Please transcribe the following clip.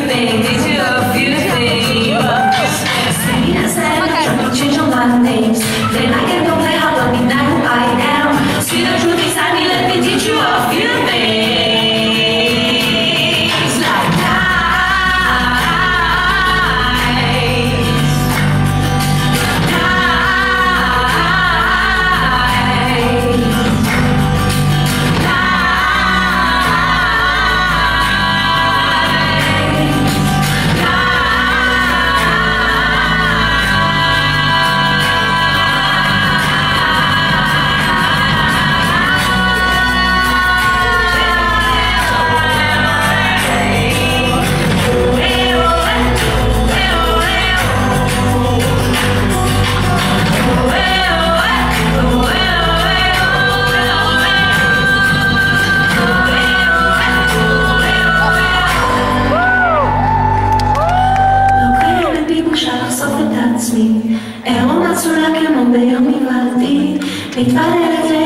things, teach you a few things. Say I said, don't change your mind names. Play like I don't play hard, let me know who I am. See the truth inside me, let me teach you a few things. עצמי, עירום עצולה כמו ביום היוולדי, מתפללת